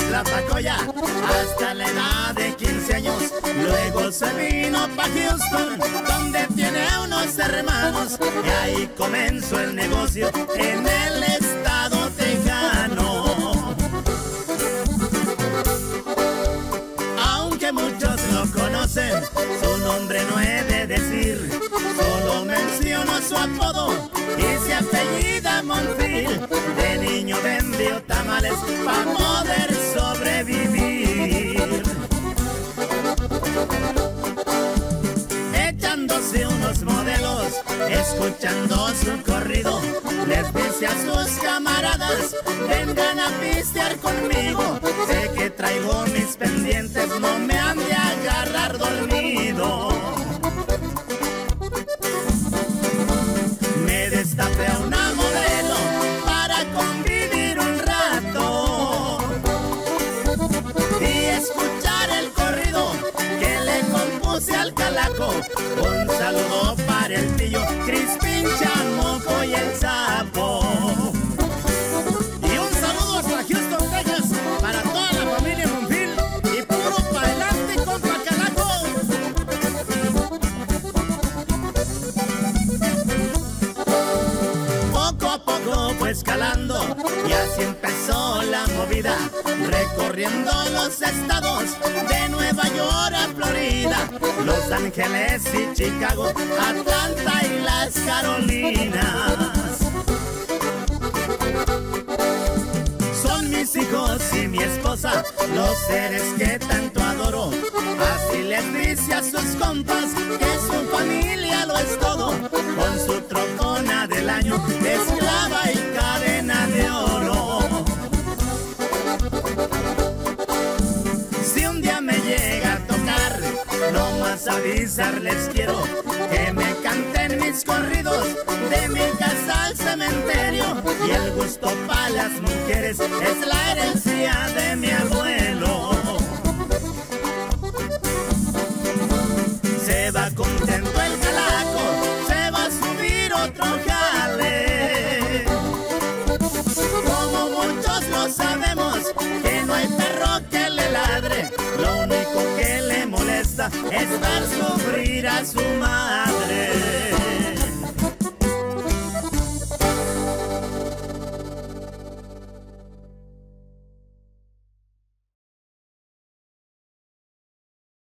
la Pacoya hasta la edad de 15 años. Luego se vino pa' Houston, donde tiene unos hermanos, y ahí comenzó el negocio en el estado tejano. Aunque muchos lo conocen, su nombre no he de decir, solo menciono su apodo y se apellida Monfil. De niño vendió tamales para poder sobrevivir, echándose unos modelos, escuchando su corrido. Les dice a sus camaradas, vengan a pistear conmigo, sé que traigo mis pendientes, no me han de agarrar dormido. Me destapé a una modelo para convivir un rato y escuchar el corrido que le compuse al calaco. Un saludo para el tío Crispín, Chamoco y el Sapo. Y un saludo hasta Houston, Texas, para toda la familia Monfil, y puro pa' adelante contra calaco. Poco a poco fue escalando y así empezó la movida, recorriendo los estados de Nueva York a Florida, Los Ángeles y Chicago, Atlanta y las Carolinas. Son mis hijos y mi esposa, los seres que tanto adoro. Así les dice a sus compas que su familia lo es todo, con su trocona del año, esclava y cadena de oro. Si un día me llega a tocar, no más avisarles quiero que me canten mis corridos de mi casa al cementerio. Y el gusto para las mujeres es la herencia de mi abuelo. Se va contento el calaco, se va a subir otro jale. Como muchos lo sabemos, que no hay perro que le ladre, lo único que le molesta es ver sufrir a su madre.